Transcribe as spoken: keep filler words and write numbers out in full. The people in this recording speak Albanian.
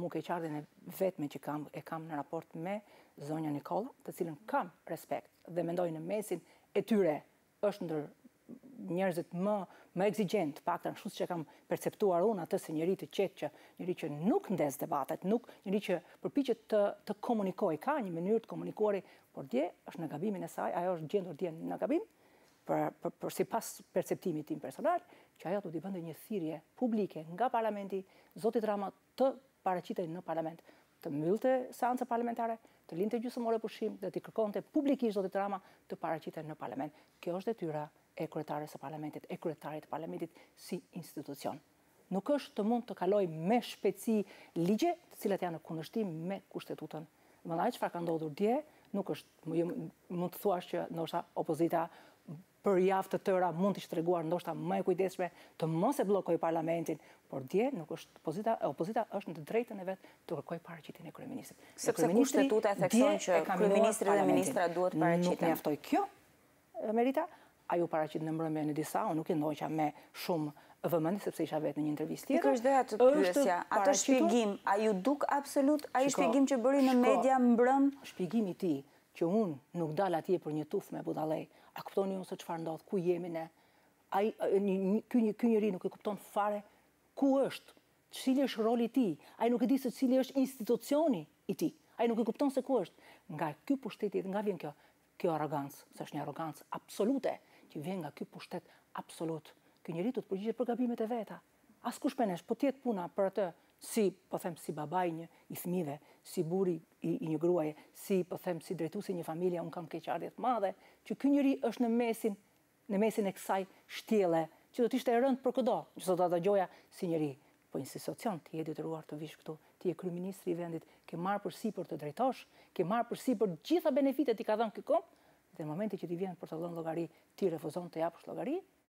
mu keqardhjen e vetme që kam, e kam në raport me zonja Nikola, të cilën kam respekt dhe mendoj në mesin e tyre është ndër njerëzit më, më exigjent, paktën ashtu që kam perceptuar unë atë se njëri të qetë, që njëri që nuk ndes debatet, nuk njëri që përpiqet të, të komunikojë, ka një mënyrë të komunikori, por dje është në gabimin e saj, ajo është gjendur dje në gabim, për, për, për sipas perceptimit tim personal, që ajo do t'i bënte një thirrje publike nga parlamenti, zoti Rama të paraqitej në parlament, të mbyllte seanca parlamentare, të linte gjysmore pushim dhe të kërkonte publikisht zotit Rama të paraqitej në parlament. Kjo është detyra e kryetares së parlamentit, e kryetarit të parlamentit si institucion. Nuk është të mund të kaloj me shpejtësi ligje, të cilat janë në kundërshtim me kushtetutën. Mëndaj çfarë ka ndodhur dje, nuk është, mund të thuash që ndoshta opozita për javë të tëra mund të shtreguar ndoshta më e kujdesshme të mos e bllokojë parlamentin, por dje nuk është opozita, opozita është në të drejtën e vet të kërkojë paraqitjen e kryeministrit. Sepse kushtetuta e thekson që kryeministri dhe ministra duhet paraqiten. Nuk mjaftoi kjo, Merita, a ju paraqit në mbrëmje në disa, unë nuk e ndoqa me shumë vëmendje sepse isha vetë në një intervistë tjetër. Pikërisht dhe atë pyesja, atë shpjegim, a ju duk absolut, ai shpjegim që bëri në media mbrëm? Shpjegimi i tij që unë nuk dal atje për një tuf me budallej. A kuptoni unë se çfarë ndodh, ku jemi ne? Ai ky ky njeri nuk e kupton fare ku është, cili është roli i tij. Ai nuk e di se cili është institucioni i tij. Ai nuk e kupton se ku është. Nga ky pushteti, nga vjen kjo kjo arrogancë, se është një arrogancë absolute që vjen nga ky pushtet absolut. Ky njeri do të përgjigjet për gabimet e veta. Askush penesh, po tjetë puna për atë, si, po them, si babai një i fëmijëve, si burri i, i një gruaje, si, po them, si drejtuesi një familje, unë kam keqardhje të madhe, që ky njeri është në mesin, në mesin e kësaj shtjelle, që do të ishte e rëndë për kudo, që do ta dëgjoja si njeri. Po institucion, ti je detyruar të vish këtu, ti je kryeministri i vendit, ke marrë përsipër të drejtosh, ke marrë përsipër gjitha benefitet i ka dhënë ky kom, dhe në momentin që ti vjen për të dhënë llogari, ti refuzon të japësh llogari.